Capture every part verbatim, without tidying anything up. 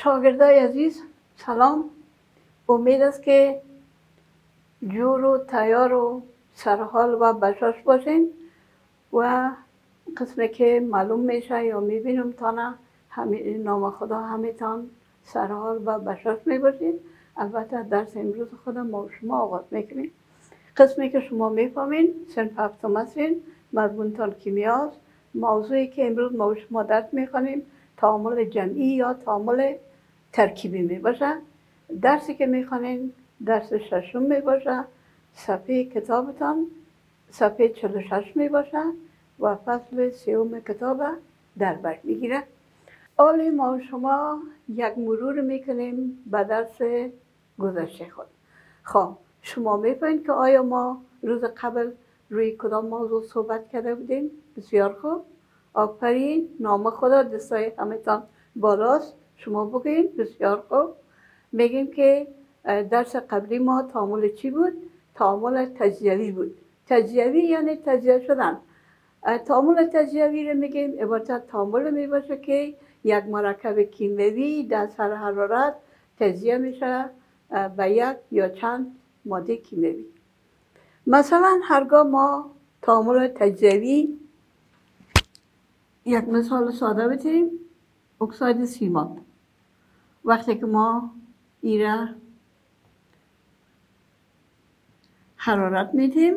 شاگردای عزیز سلام. امید است که جور و تیار و سرحال و بشاش باشین و قسمی که معلوم میشه یا میبینم تانه همین نام خدا همیتان سرحال و بشاش میباشید. البته درس امروز خودم ما شما آغاز میکنیم. قسمی که شما میفهمین صنف هفتم هستین، مضمونتان کیمیاست. موضوعی که امروز ما شما درس میخوانیم تعامل جمعی یا تعامل ترکیبی میباشه. درسی که میخوانین درس ششم میباشه. صفحه کتابتان صفحه چهل و شش میباشه و فصل سوم کتاب در بر میگیره. حالا ما شما یک مرور میکنیم به درس گذشته خود. خب شما میفهمید که آیا ما روز قبل روی کدام موضوع صحبت کرده بودیم؟ بسیار خوب، آفرین. نام خدا دستای همتان بالاست، شما بگین. بسیار خوب. میگیم که درس قبلی ما تعامل چی بود؟ تعامل تجزیوی بود. تجزیوی یعنی تجزیه شدن. تعامل تجزیوی رو میگیم عبارت تعامل میباشه که یک مرکب کیمیایی در سر حرارت تجزیه میشه به یک یا چند ماده کیمیایی. مثلا هرگاه ما تعامل تجزیوی، یک مثال ساده بتیم، اکساید سیماب. وقتی که ما ایره حرارت میدیم،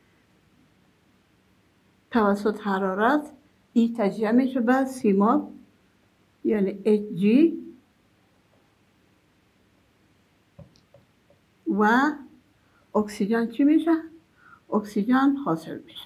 توسط حرارت این تجزیه میشه به سیماب یعنی اچ جی و اکسیژن چی میشه؟ اکسیژن حاصل میشه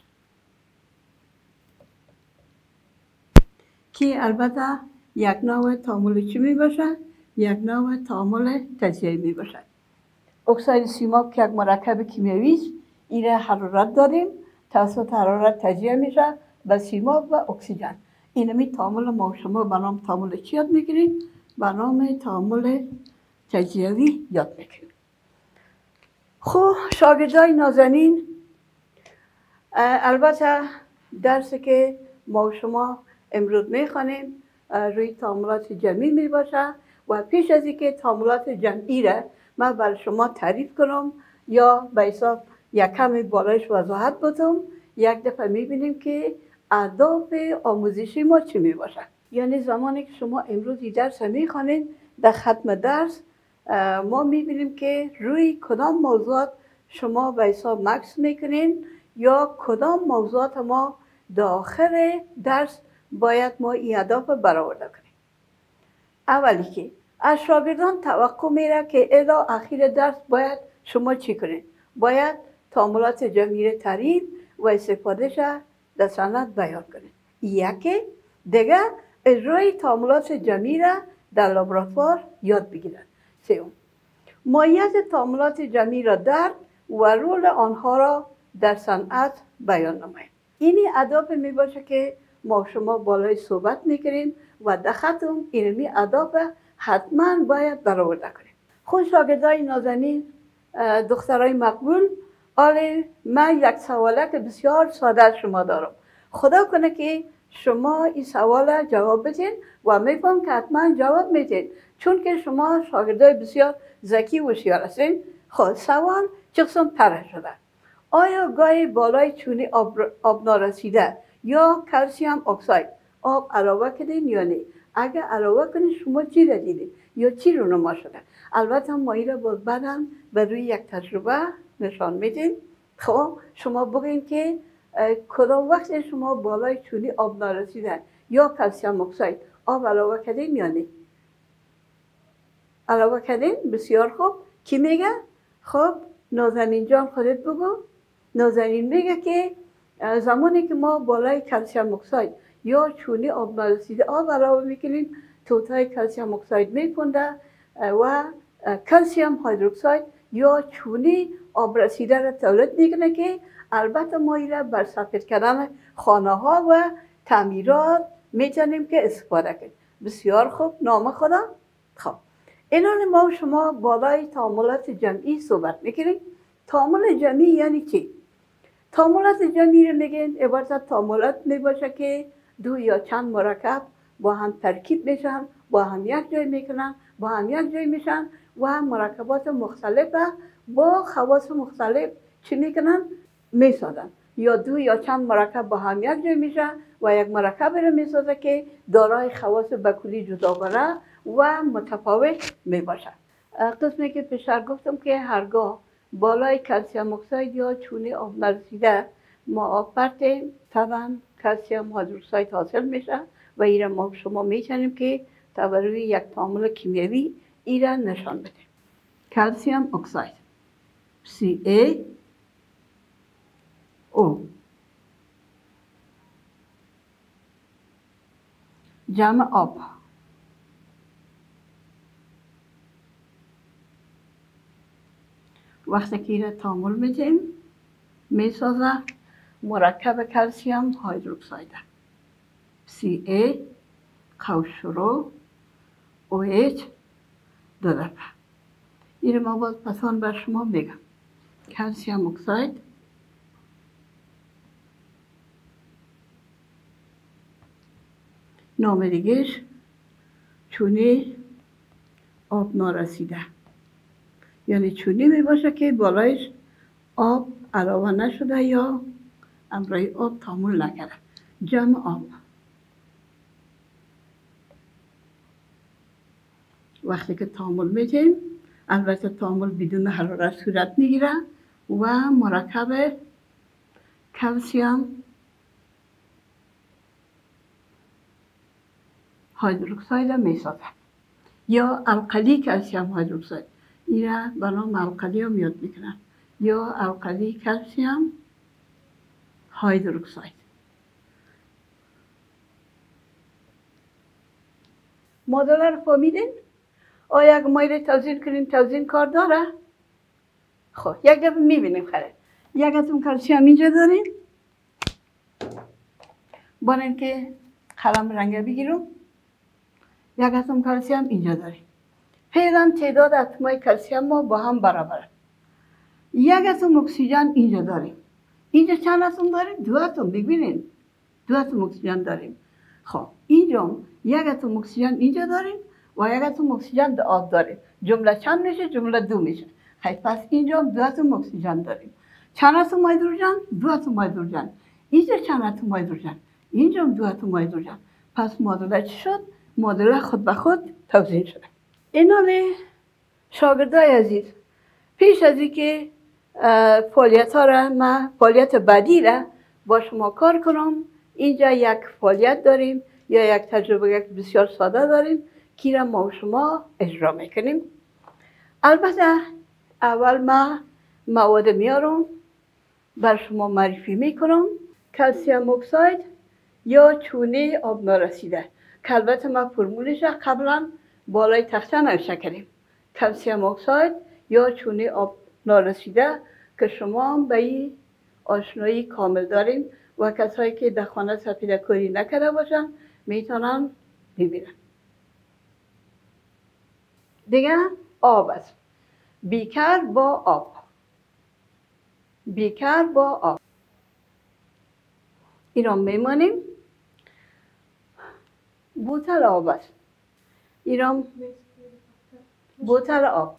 که البته یک نوع تعامل چی میباشه؟ یک نوع تعامل تجزیه‌ای میباشه. اکساید سیماب که یک مرکب کیمیایی است، این حرارت داریم، توسط حرارت تجزیه میشه به سیماب و اکسیژن. اینمی تعامل ما شما به نام تعامل چی یاد میگیریم؟ به نام تعامل تجزیه‌ای یاد میگیریم. خب شاگردای نازنین، البته درسی که ما شما امروز میخوانیم روی تعاملات جمعی میباشه و پیش از اینکه تعاملات جمعی را من برای شما تعریف کنم یا به حساب یک کمی بالایش وضاحت بدم، یک دفعه میبینیم که اهداف آموزشی ما چی میباشه. یعنی زمانی که شما امروز این درس میخوانید، در ختم درس ما میبینیم که روی کدام موضوعات شما به حساب مکس میکنین یا کدام موضوعات ما داخل درس باید ما این اهداف برآورده کنیم. اولی که از شاگردان توقع میره که الی اخیر درس باید شما چی کنید؟ باید تعاملات جمعی را تعریف و استفادهش در سند بیان کنید. یکی دیگه اجرای تعاملات جمعی را در لابراتوار یاد بگیرند. سوم ماهیت تعاملات جمعی را درک و رول آنها را در صنعت بیان نمایید. اینی اهداف می باشه که ما شما بالای صحبت میکنیم و در ختم اینمی اهداف حتما باید برآورده کنیم. خود شاگردای نازنین، دخترای مقبول، آله من یک سواله که بسیار ساده شما دارم. خدا کنه که شما این سوال جواب بدین و میفهم که حتما جواب میدین، چون که شما شاگردای بسیار ذکی و هوشیار هستین. خب سوال چه قسم طرح شده؟ آیا گاهی بالای چونی آب, آب نارسیده یا کلسیم اکساید آب علاوه کردین یا نه؟ اگر علاوه کنین شما چی را دیدین یا چی رو نما شده؟ البته ما این را باز بعداً به روی یک تجربه نشان میدیم. خب شما بگین که کدام وقت شما بالای چونی آب نارسیده یا کلسیم اکساید آب علاوه کردین یا نه؟ علاوه کردین؟ بسیار خوب. کی میگه؟ خب نازنین جان خودت بگو. نازنین میگه که زمانی که ما بالای کلسیم اکساید یا چونی آب نارسیده آب علاوه میکنیم، توتای کلسیم اکساید میپونده و کلسیم هیدروکساید یا چونی آب رسیده را تولید میکنه که البته ما این را بر سفید کردن خانه ها و تعمیرات میتونیم که استفاده کنیم. بسیار خوب. نام خدا. خب اینا ما شما بالای تعاملات جمعی صحبت میکنیم. تعامل جمعی یعنی چی؟ تعاملات جمعی رو میگن عبارت تعاملات میباشه که دو یا چند مرکب با هم ترکیب میشن، با هم یک جای میکنن، با هم یک جای میشن و مرکبات مختلف با خواص مختلف چی میکنن؟ میسازن. یا دو یا چند مرکب با هم یک جای میشن و یک مرکب رو میسازه که دارای خواص بکلی جداگانه و متفاوت میباشد. قسمی که پیشتر گفتم که هرگاه بالای کلسیم اکساید یا چونه آب نرسیده ما آب پرتیم، طبعا کلسیم هیدروکساید حاصل میشه و ایره ما شما میتونیم که توسط یک تعامل کیمیایی ایره نشان بدیم. کلسیم اکساید سی ای او جمع آب. وقتی که ایره تعامل میدیم میسازه مرکب کلسیم هیدروکساید سی ای قوشرو او ایچ دو دفعه. این ما باز پسان بر شما بگم. کلسیم اکساید نام دیگهش چونه آب نارسیده، یعنی چونه می باشه که بالایش آب علاوه نشده یا امرای آب تعامل نکرده. جمع آب. وقتی که تعامل میدیم البته تعامل بدون حرارت صورت میگیره و مرکب کلسیم هیدروکساید میسازه یا القلی کلسیم هیدروکساید. ایره به نام القلی هم یاد میکنن یا القلی کلسیم هیدروکساید. معادله رو فهمیدین؟ آیا اگه ما ایره توزین کنیم توزین کار داره؟ خب یک دفعه میبینیم خیلی. یک اتم کلسیم اینجا داریم. بانن که قلم رنگ بگیرم. یک اتم کلسیم اینجا داریم. فعلا تعداد اتمای کلسیم ما با هم برابره. یک اتم اکسیژن اینجا داریم. اینجا چند اتم داریم؟ دو اتم. ببینین دو اتم اکسیژن داریم. خب اینجا یک اتم اکسیژن اینجا داریم و یک اتم اکسیژن در آب داریم. جمله چند میشه؟ جمله دو میشه. خیلی پس اینجا دو اتم اکسیژن داریم. چند اتم هیدروژن؟ دو اتم هیدروژن. اینجا چند اتم هیدروژن؟ اینجا دو اتم هیدروژن. پس معادله چی شد؟ معادله خود به خود توزین شده. ایناله شاگردای عزیز، پیش از اینکه فعالیت ها را من فعالیت بعدی را با شما کار کنم، اینجا یک فعالیت داریم یا یک تجربه بسیار ساده داریم که را ما و شما اجرا میکنیم. البته اول ما مواد میارم بر شما معرفی میکنم. کلسیم اکساید یا چونه آب نارسیده که البته ما فرمولش قبلا بالای تخته نوشته کردیم. کلسیم اکساید یا چونه آب نارسیده که شما هم به این آشنایی کامل داریم و کسایی که در خانه سفیده کاری نکرده باشن میتونن ببینن. دیگه آب است. بیکر با آب. بیکر با آب. این را میمانیم. بوتل آب است. این را بوتل آب.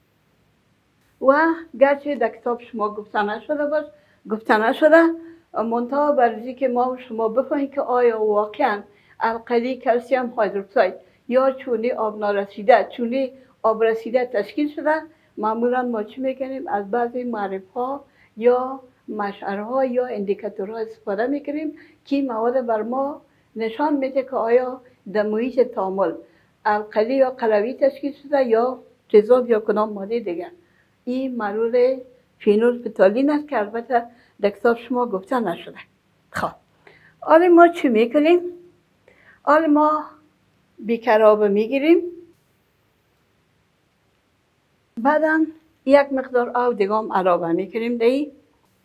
و گرچه در کتاب شما گفته نشده باش گفته نشده منتها برای که ما شما بفهمید که آیا واقعا القلی کلسیم هیدروکساید یا چونه آب نارسیده چونه آب رسیده تشکیل شده، معمولا ما چی میکنیم؟ از بعضی معرف ها یا مشعره ها یا اندیکاتورها استفاده میکنیم که مواد بر ما نشان میده که آیا در محیط تعامل القلی یا قلوی تشکیل شده یا تضاد یا کدام ماده دیگر. این معلول فینول فتالین است که البته در کتاب شما گفته نشده. خب حالا ما چی میکنیم؟ حالا ما بیکر آب میگیریم، بعدا یک مقدار آب دیگه هم علاوه میکنیم دهی.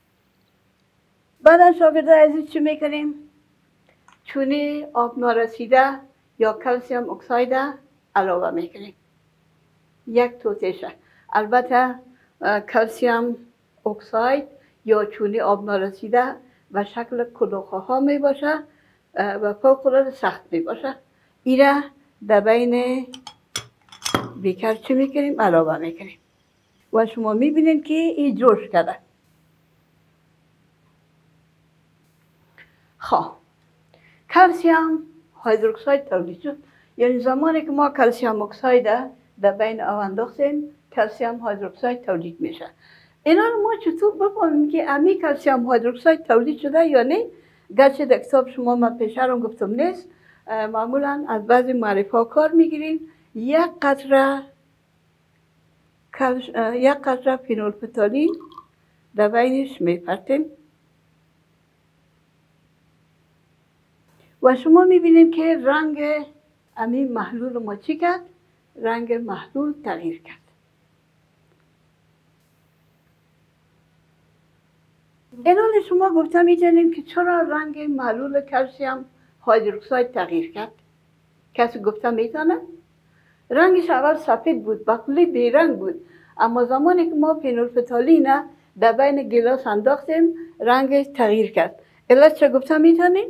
بعدا شاگرده عزیز چی میکنیم؟ چونه آب نارسیده یا کلسیم اکساید علاوه میکنیم. یک توتیشه. البته کلسیم اکساید یا چونه آب نارسیده و شکل کلوخه ها می باشه و فوق العاده سخت می باشه. ایره در بین بیکر چی میکنیم؟ علاوه میکنیم و شما میبینید که این جوش کرده. خب کلسیم هیدروکساید تولید شد، یعنی زمانی که ما کلسیم اکساید در بین آب انداختیم کلسیم هیدروکساید تولید میشه. اینا رو ما چطور بفهمیم که امی کلسیم هیدروکساید تولید شده یا نه؟ گرچه در کتاب شما من پیشرم گفتم نیست، معمولا از بعضی معرفه کار میگیریم. یک قطره یک قطره فینولفتالین در بینش میپرتیم و شما میبینیم که رنگ امی محلول ما چی کرد؟ رنگ محلول تغییر کرد. اینال شما گفتم میدونیم که چرا رنگ محلول کلسیم هیدروکساید تغییر کرد؟ کسی گفتم میتونه؟ رنگش اول سفید بود، بقلی بیرنگ بود، اما زمانی که ما فینولفتالین در بین گلاس انداختیم رنگش تغییر کرد. علت چه گفتم میتونیم؟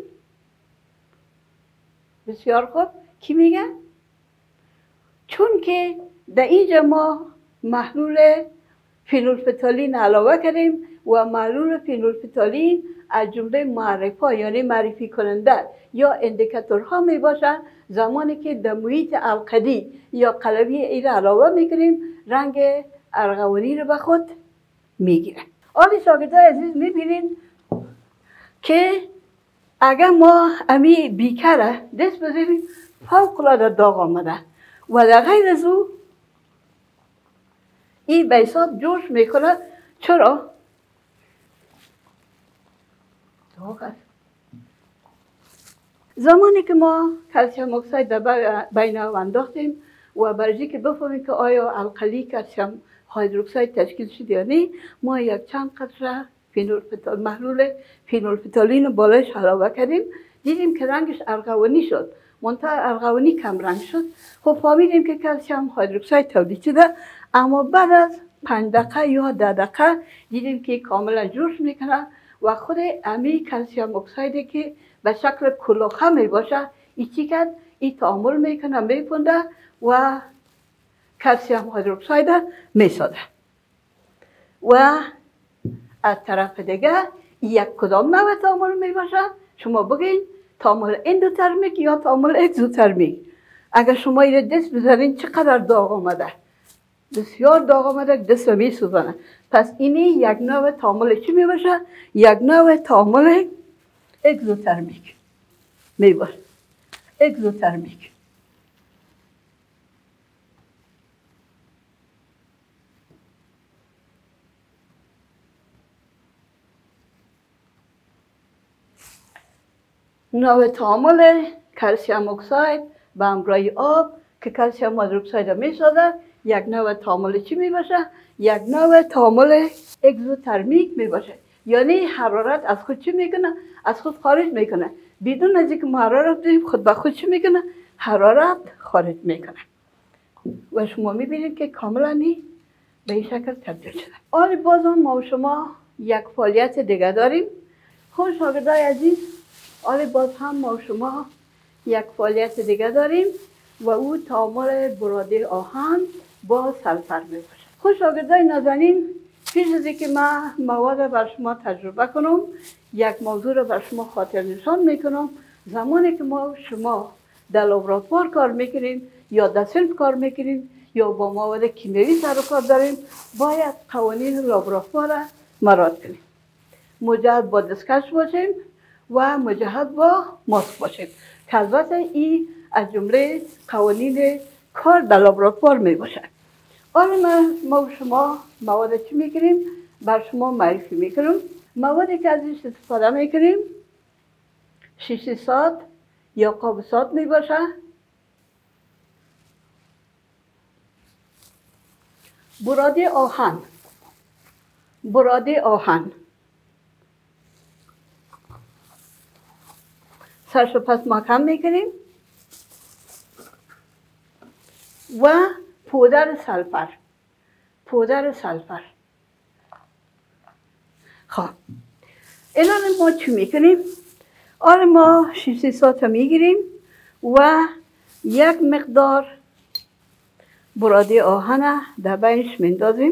بسیار خوب، کی میگه؟ چون که در اینجا ما محلول فینولفتالین علاوه کردیم و محلول فینولفتالین از جمله معرفه یعنی معرفی کننده یا اندیکاتورها می باشه. زمانی که در محیط القدی یا قلوی ایره علاوه میکنیم رنگ ارغوانی رو به خود میگیره. آلی شاگردای عزیز میبینین که اگر ما امی بیکره دست بزنیم فوق العاده داغ آمده و در غیر از او این به حساب جوش میکنه. چرا؟ داغ است. زمانی که ما کلسیم اکساید در بین آب انداختیم و برای که بفهمیم که آیا القلی کلسیم هیدروکساید تشکیل شده یا نه، ما یک چند قطره فینولفتالین محلول فینولفتالین بالایش علاوه کردیم، دیدیم که رنگش ارغوانی شد، منتها ارغوانی کم رنگ شد. خب فهمیدیم که کلسیم هیدروکساید تولید شده، اما بعد از پنج دقیقه یا ده دقیقه دیدیم که کاملا جوش میکنه و خود امی کلسیم اکسایدی که به شکل کلوخه می باشه ای چی کرد؟ ای تعامل میکنه میپنده و کلسیم هیدروکساید میسازه. و از طرف دیگه یک کدام نوع تعامل می باشه؟ شما بگین تعامل اندوترمیک یا تعامل اگزوترمیک. اگر شما این دست بزنین چقدر داغ آمده؟ بسیار داغ آمده، دست می سوزانه. پس اینی یک نوع تعامل چی می باشه؟ یک نوع تعامل اگزوترمیک می باشه. اگزوترمیک. نوع تعامل کلسیم اکساید به همراه آب که کلسیم هیدروکساید می سازد یک نوع تعامل چی می باشه؟ یک نوع تعامل اگزوترمیک می باشه. یعنی حرارت از خود چی میکنه؟ از خود خارج میکنه. بدون از اینکه ما حرارت بدیم خود به خود چی میکنه؟ حرارت خارج میکنه. و شما میبینید که کاملا نی به این شکل تبدیل شده. آن بازم ما و شما یک فعالیت دیگه داریم. خب شاگردای عزیز، آن باز هم ما و شما یک فعالیت دیگه داریم و او تعامل براده آهن با سلفر می باشه. خب شاگردای نازنین، پیش از اینکه من مواد بر شما تجربه کنم یک موضوع رو بر شما خاطر نشان میکنم. زمانی که ما شما در لابراتوار کار میکنیم یا در صنف کار میکنیم یا با مواد کیمیایی سر و کار داریم، باید قوانین لابراتوار را مراعات کنیم. مجهز با دستکش باشیم و مجهز با ماسک باشیم که البته این از جمله قوانین کار در لابراتوار می باشه. حالا ما و شما مواد چی میکنیم؟ بر شما معرفی میکنم. موادی که ازش استفاده میکنیم شیشه سات یا قاب سات می باشه. براده آهن، براده آهن، سرشو پس محکم میکنیم و پودر سلفر، پودر سلفر. خب الان ما چی میکنیم؟ آره ما شیشه سات میگیریم و یک مقدار براده آهن در بینش میندازیم.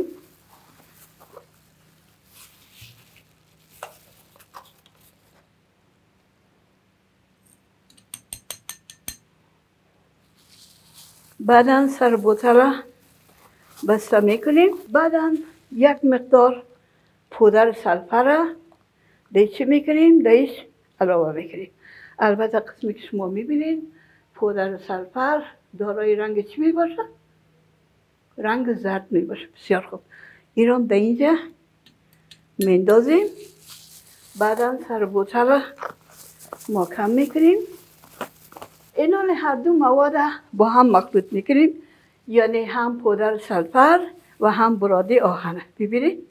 بعدا سر بوتل بسته میکنیم. بعدا یک مقدار پودر سلفر دیگه چی میکنیم؟ دیش علاوه میکنیم. البته قسمی که شما میبینید پودر سلفر دارای رنگ چی میباشه؟ رنگ زرد میباشه. بسیار خوب. ایران در اینجا میندازیم. بعدا سر بوتل محکم میکنیم. اینان هر دو مواد با هم مخلوط میکنیم، یعنی هم پودر سلفر و هم براده آهن. ببینید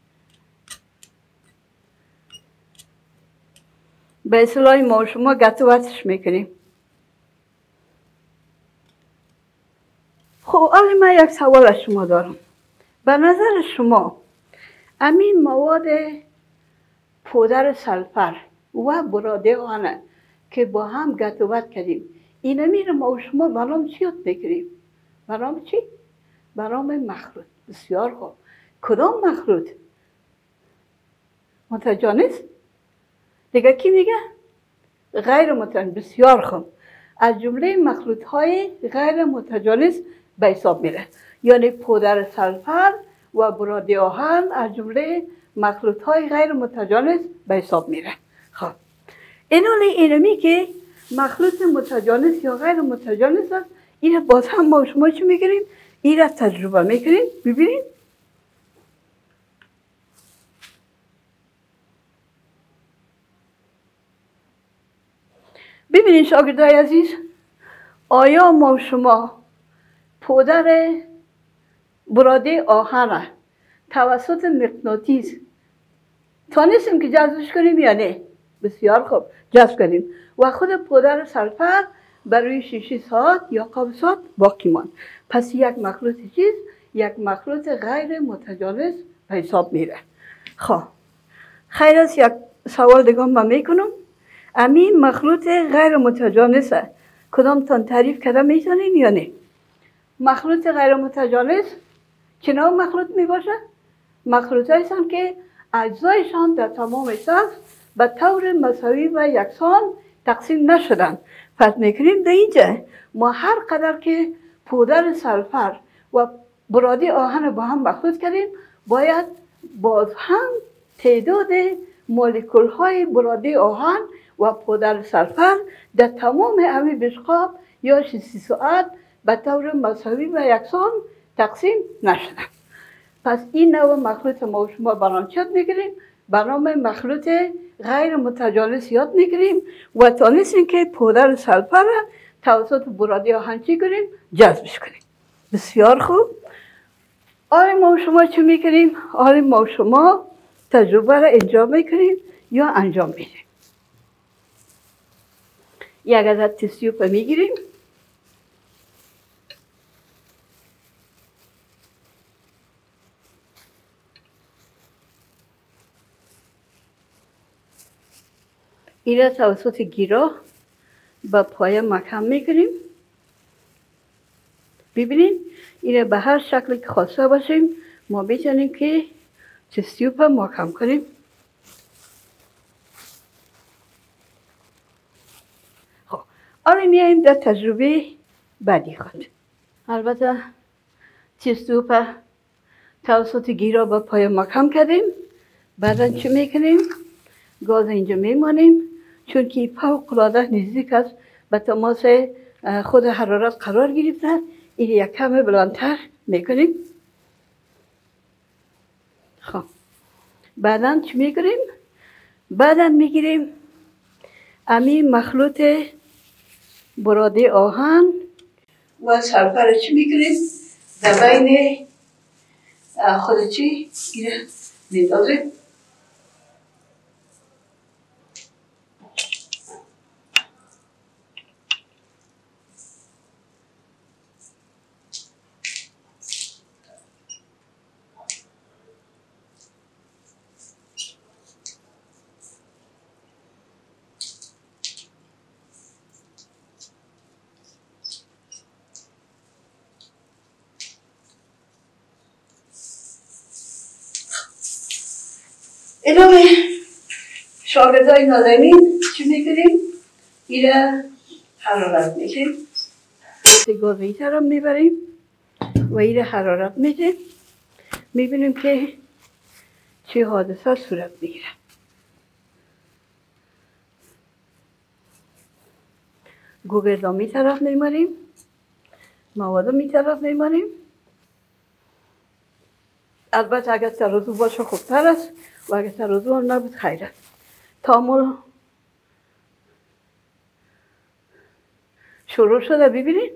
به اصطلاح ما شما گتوتش میکنیم. خب حالا من یک سوال از شما دارم. به نظر شما امین مواد پودر سلفر و براده آهن که با هم گتوت کردیم، این امیر ما و شما برام چی یاد میکنیم؟ برام چی؟ برام مخلوط. بسیار خوب. کدام مخلوط؟ متجانس؟ دیگه کی میگه؟ غیر متجانس. بسیار خوب. از جمله مخلوط های غیر متجانس به حساب میره. یعنی پودر سلفر و براده آهن از جمله مخلوط های غیر متجانس به حساب میره. خب اینالی اینمی که مخلوط متجانس یا غیر متجانس است، این باز هم ما شما چی میکنیم؟ این را تجربه میکنیم. ببینید ببینید شاگردای عزیز، آیا ما شما پودر براده آهن توسط مغناطیس تانستیم که جذبش کنیم یا نه؟ بسیار خوب جذب کنیم. و خود پودر سلفر برای شش ساعت یا قبل ساعت باقی ماند. پس یک مخلوط چیز یک مخلوط غیر متجانس به حساب میره. خب خیر است یک سوال دیگه من میکنم. امین مخلوط غیر متجانس کدام تان تعریف کرده میتونیم یا نه؟ مخلوط غیر متجانس چنان مخلوط میباشه؟ مخلوط هستند که اجزایشان در تمام سطح به طور مساوی و یکسان تقسیم نشدن. پس میکنیم در اینجا ما هر قدر که پودر سلفر و براده آهن با هم مخلوط کردیم، باید باز هم تعداد مولکول های براده آهن و پودر سلفر در تمام همه بشقاب یا شش ساعت به طور مساوی و یکسان تقسیم نشدن. پس این نوع مخلوط ما و شما برام چی یاد میگیریم؟ برام مخلوط غیر متجانس یاد میگیریم و تانستیم که پودر سلفر توسط براده آهن چی کنیم؟ جذبش کنیم. بسیار خوب. آره ما و شما چی میکنیم؟ آره ما و شما تجربه را انجام میکنیم یا انجام میدیم. یک عدد تستیوپ میگیریم. این را توسط گیرا به پایه محکم میکنیم. ببینید این را به هر شکلی که خواسته باشیم ما میتونیم که تستیوپ محکم کنیم. خب آره میاییم در تجربه بعدی خود. البته تستیوپ توسط گیرا به پایه محکم کردیم. بعدا چی میکنیم؟ گاز اینجا میمانیم، چون که فوق العاده نزدیک است به تماس خود حرارت قرار گرفته. این یک کم بلندتر میکنیم. خب بعدا چی میگیریم؟ بعدا میگیریم امی مخلوط براده آهن و سلفر چی میگیریم؟ در بین خود چی؟ اینه میندازیم. ادامه شاگردای نازنین چی میکنیم؟ ایره حرارت میشیم گاز ایتر هم میبریم و ایره حرارت میشیم میبینیم که چه حادثه صورت میگیره. گوگرد می طرف میماریم مواد می طرف میماریم. البته اگر ترازو باشه خوبتر است و اگر ترازو هم نبود خیر است. تعامل شروع شده ببینید.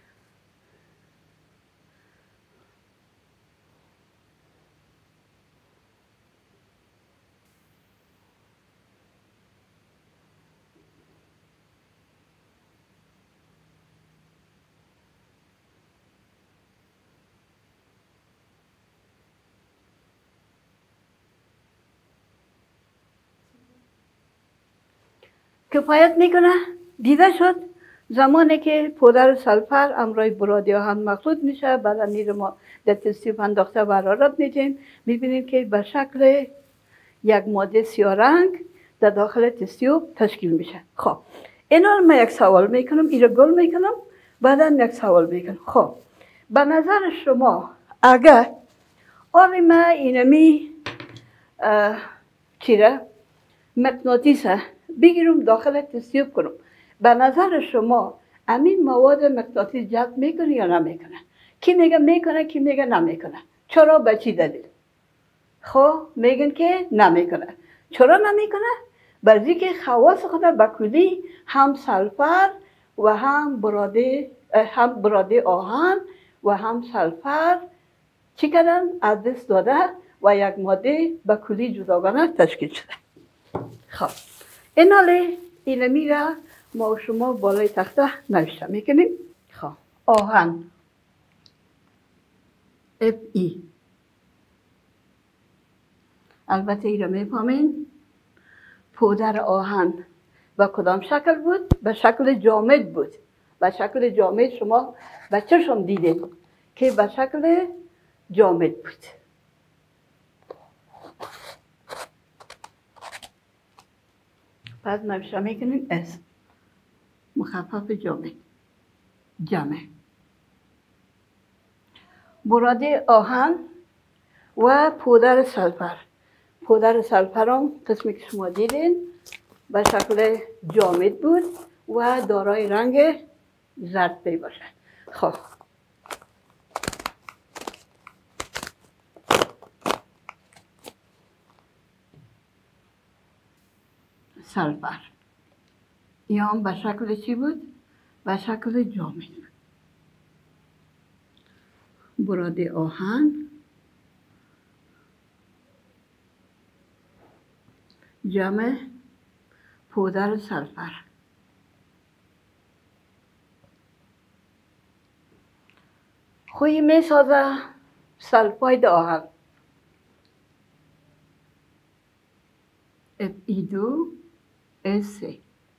کفایت میکنه دیده شد زمانی که پودر سلفر امرای برادی آهن مخلوط میشه بعد نیرو ما در تستیوب انداخته و حرارت میدیم میبینیم که به شکل یک ماده سیاه رنگ در داخل تستیوب تشکیل میشه. خب اینا رو من یک سوال میکنم اینا گل میکنم بعدا یک سوال میکنم. خب به نظر شما اگر آره من اینمی چیره مغناطیسه بگیرم داخل تستیوب کنم به نظر شما امین مواد مغناطیس جذب میکنه یا نمیکنه؟ کی میگه میکنه کی میگه نمیکنه؟ چرا به چی دلیل؟ خب میگن که نمیکنه. چرا نمیکنه؟ برای که خواص خود به کلی هم سلفر و هم براده هم براده آهن و هم سلفر چی کردن از دست داده و یک ماده به کلی جداگانه تشکیل شده. خب این حاله اینمی را ما و شما بالای تخته نوشته میکنیم. خب آهن اف ای البته ای را میفهمین پودر آهن به کدام شکل بود؟ به شکل جامد بود. به شکل جامد شما بچه شما دیدید که به شکل جامد بود. پس نوشته میکنیم اس مخفف جامد جمع براده آهن و پودر سلفر. پودر سلفر هم قسمی که شما دیدین به شکل جامد بود و دارای رنگ زرد می باشد. خب سلفر یا هم به شکل چی بود؟ به شکل جامد بود. براده آهن جمع پودر سلفر. خوی می سازه سلفاید آهن اف ای دو اس سه.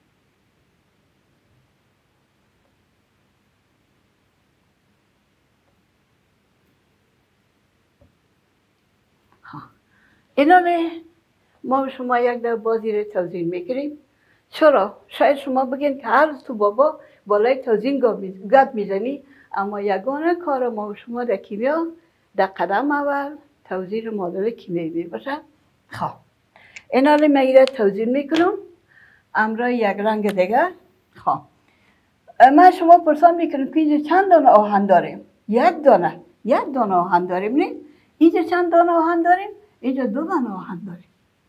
اینا ما شما یک در بازی رو توضیح میکنیم. چرا؟ شاید شما بگین که هر تو بابا بالای توضیح گپ میزنی اما یگانه کار ما و شما در کیمیا در قدم اول توضیح معادله کیمیایی میباشد. خب اینا رو من توضیح میکنم امرای یک رنگ دیگر. خب من شما پرسان میکنم که اینجا چند دانه آهن داریم؟ یک دانه یک دانه آهن داریم. نه اینجا چند دانه آهن داریم؟ اینجا دو دانه آهن داریم.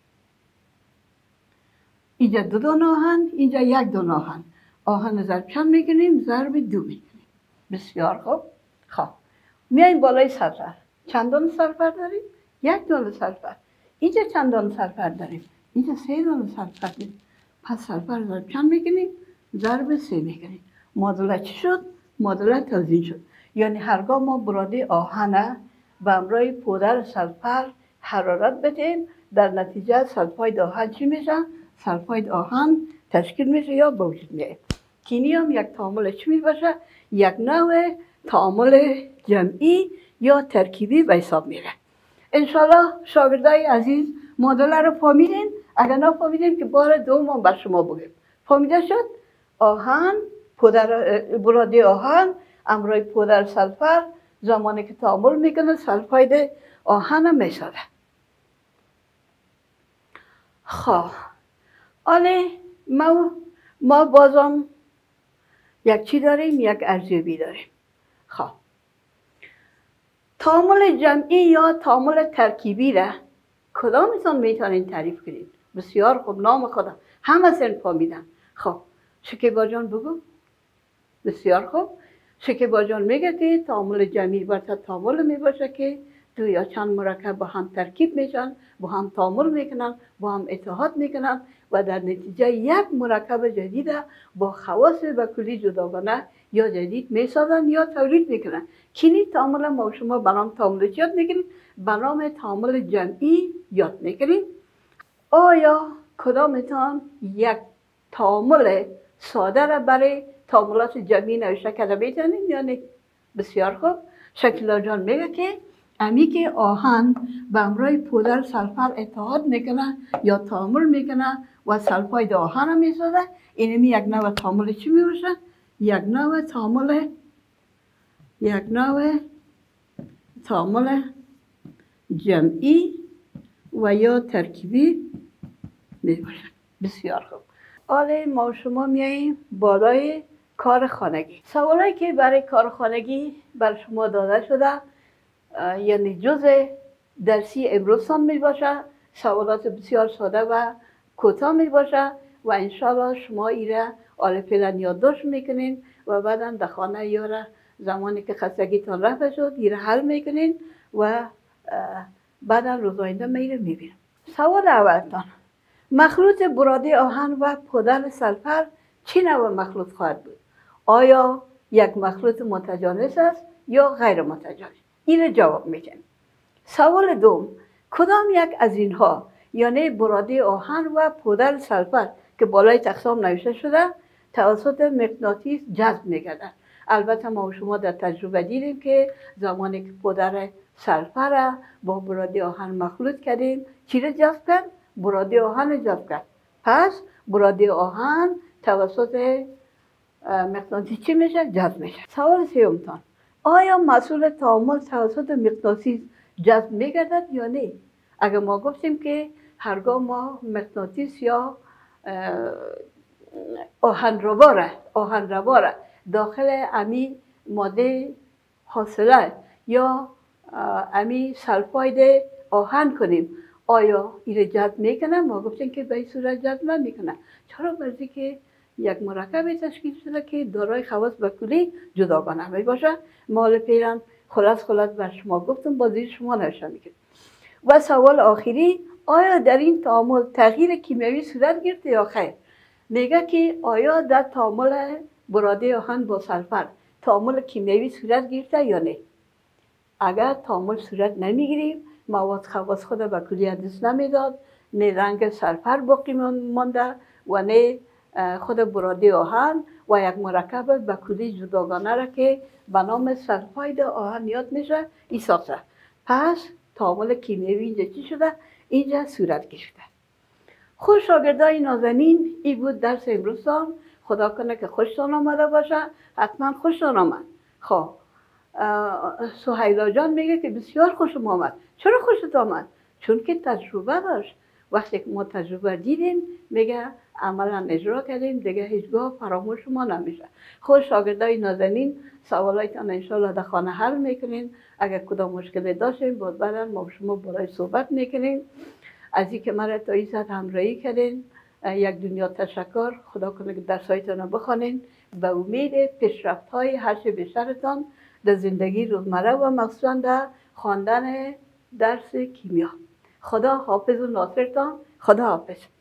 اینجا دو دانه آهن اینجا یک دانه آهن. آهن ضرب چند میکنیم؟ ضرب دو میکنیم. بسیار خوب. خب میایم بالای سلفر. چند دانه سلفر داریم؟ یک دانه سلفر. اینجا چند دانه سلفر داریم؟ اینجا سه دانه سلفر داریم. پس سلفر ضرب چند میکنیم؟ ضرب سه میکنیم. معادله چی شد؟ معادله توزیع شد. یعنی هرگاه ما براده آهن به همراه پودر سلفر حرارت بدیم در نتیجه سلفاید آهن چی میشه؟ سلفاید آهن تشکیل میشه یا به وجود میاد. کینی هم یک تعامل چی میباشه؟ یک نوع تعامل جمعی یا ترکیبی به حساب میره. انشالله شاگردای عزیز معادله رو فهمیدین؟ اگر نفهمیدین که بار دوم بر شما بگیم. فهمیده شد؟ آهن، پودر براده آهن امروی پودر سلفر زمانی که تعامل میکنه سلفاید آهن میسازه. خب حالا ما ما بازم یک چی داریم، یک ارزیابی داریم. خب تعامل جمعی یا تعامل ترکیبی را کدامتان میتونین تعریف کنید؟ بسیار خوب، نام خدا همه سن فهمیدن. خب شکیبا جان بگو. بسیار خوب. شکیبا جان میگه که تعامل جمعی برای تعامل میباشه که دو یا چند مرکب با هم ترکیب میشن، با هم تعامل میکنن، با هم اتحاد میکنن و در نتیجه یک مرکب جدید با خواص و کلی جداگانه یا جدید میسازن یا تولید میکنن. کینی تعامل ما شما به نام تعامل چی یاد میکنید؟ به نام تعامل جمعی یاد میکنید. آیا کدامتان یک تعامل ساده را برای تعاملات جمعی نوشته کرده میتونید یا نه؟ بسیار خوب. شکیلا جان میگه که امی که آهن به امرای پودر سلفر اتحاد میکنه یا تعامل میکنه و سلفاید آهن میسازه، اینمی یک نوع تعامل چی میباشه؟ یک نوع تعامل یک نوع تعامل جمعی و یا ترکیبی میباشه. بسیار خوب. حالا ما شما میاییم بالای کار خانگی. سوالایی که برای کار خانگی بر شما داده شده یعنی جزء درسی امروزتان می باشه. سوالات بسیار ساده و کوتاه می باشه و انشالله شما ایره حالا فعلا یادداشت میکنین و بعدا در خانه یاره زمانی که خستگیتان رفت شد ایره حل میکنین و بعدا روز آینده میره میبینم. سوال اولتان، مخلوط براده آهن و پودر سلفر چه نوع مخلوط خواهد بود؟ آیا یک مخلوط متجانس است یا غیر متجانس؟ این جواب میدن. سوال دوم، کدام یک از اینها یعنی براده آهن و پودر سلفر که بالای تقسیم نوشته شده توسط مغناطیس جذب میگردن؟ البته ما و شما در تجربه دیدیم که زمانی که پودر سلفر با براده آهن مخلوط کردیم چی را جذب کرد؟ براده آهن جذب کرد. پس براده آهن توسط مغناطیس چی میشه؟ جذب میشه. سوال سومتان، آیا مسئول تعامل توسط مغناطیس جذب میگردد یا نه؟ اگر ما گفتیم که هرگاه ما مغناطیس یا آهن رواره آهن رواره داخل امی ماده حاصله یا امی سلفاید آهن کنیم آیا این جذب میکنه؟ ما گفتیم که به این صورت جذب نمیکنه. چرا؟ برای که یک مرکب تشکیل شده که دارای خواص و کلی جداگانه می باشه. مال پیران خلاص خلاص بر شما گفتم با زیر شما نوشته میکنم. و سوال آخری، آیا در این تعامل تغییر کیمیایی صورت گرفته یا خیر؟ میگه که آیا در تعامل براده آهن با سلفر تعامل کیمیایی صورت گرفته یا نه؟ اگر تعامل صورت نمیگیریم مواد خواص خود به کلی دست نمیداد، نه رنگ سلفر باقی مانده و نه خود براده آهن و یک مرکب به کلی جداگانه را که به نام سلفاید آهن یاد میشه ایساسه. پس تعامل کیمیایی اینجا چی شده؟ اینجا صورت گرفته. خوش شاگردای نازنین، این بود درس امروزتان. خدا کنه که خوشتان آمده باشه. حتما خوشتان آمد. خب سهیلا جان میگه که بسیار خوشم آمد. چرا خوشت آمد؟ چون که تجربه داشت. وقتی که ما تجربه دیدیم میگه عملا اجرا کردیم دیگه هیچگاه فراموش ما نمیشه. خود شاگردای نازنین سوالایتان انشالله در خانه حل میکنین. اگر کدام مشکلی داشتیم بود بعدا ما شما برای صحبت میکنیم. از اینکه مرا تا این ساعت همراهی کردین یک دنیا تشکر. خدا کنه که درسایتان رو بخوانین به امید پیشرفت های هر چه بیشترتان در زندگی روزمره و مخصوصا در خواندن درس کیمیا. خدا حافظ و ناصرتان. خدا حافظ.